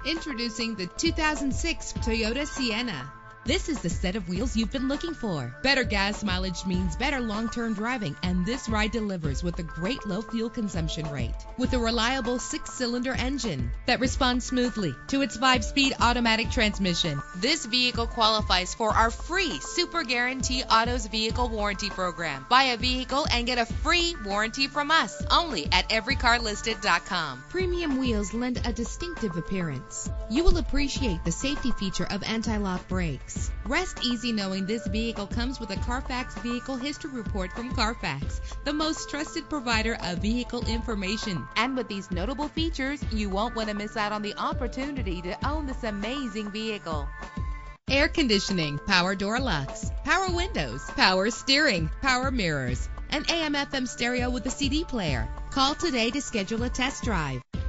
Introducing the 2006 Toyota Sienna. This is the set of wheels you've been looking for. Better gas mileage means better long-term driving, and this ride delivers with a great low fuel consumption rate. With a reliable 6-cylinder engine that responds smoothly to its 5-speed automatic transmission, this vehicle qualifies for our free Super Guarantee Autos Vehicle Warranty Program. Buy a vehicle and get a free warranty from us only at everycarlisted.com. Premium wheels lend a distinctive appearance. You will appreciate the safety feature of anti-lock brakes. Rest easy knowing this vehicle comes with a Carfax Vehicle History Report from Carfax, the most trusted provider of vehicle information. And with these notable features, you won't want to miss out on the opportunity to own this amazing vehicle. Air conditioning, power door locks, power windows, power steering, power mirrors, and AM/FM stereo with a CD player. Call today to schedule a test drive.